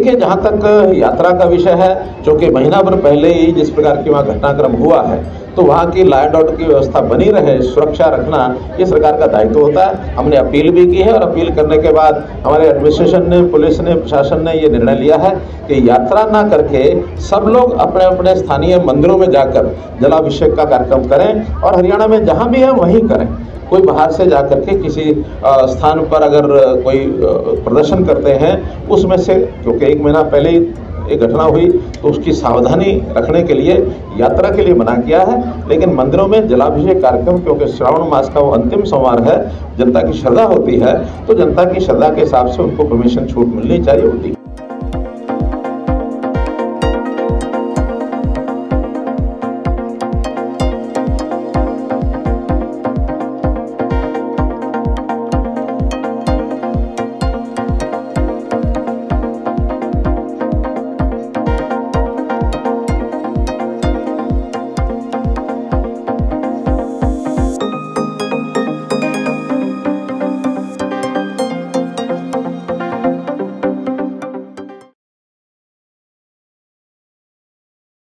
देखिए, जहाँ तक यात्रा का विषय है, चूँकि महीना भर पहले ही जिस प्रकार की वहाँ घटनाक्रम हुआ है, तो वहाँ की लॉ एंड ऑर्डर की व्यवस्था बनी रहे, सुरक्षा रखना ये सरकार का दायित्व होता है। हमने अपील भी की है और अपील करने के बाद हमारे एडमिनिस्ट्रेशन ने, पुलिस ने, प्रशासन ने ये निर्णय लिया है कि यात्रा ना करके सब लोग अपने अपने स्थानीय मंदिरों में जाकर जलाभिषेक का कार्यक्रम करें और हरियाणा में जहाँ भी है वहीं करें। कोई बाहर से जाकर के किसी स्थान पर अगर कोई प्रदर्शन करते हैं, उसमें से क्योंकि एक महीना पहले ही एक घटना हुई तो उसकी सावधानी रखने के लिए यात्रा के लिए मना किया है। लेकिन मंदिरों में जलाभिषेक कार्यक्रम, क्योंकि श्रावण मास का वो अंतिम सोमवार है, जनता की श्रद्धा होती है, तो जनता की श्रद्धा के हिसाब से उनको परमिशन छूट मिलनी चाहिए, होती है।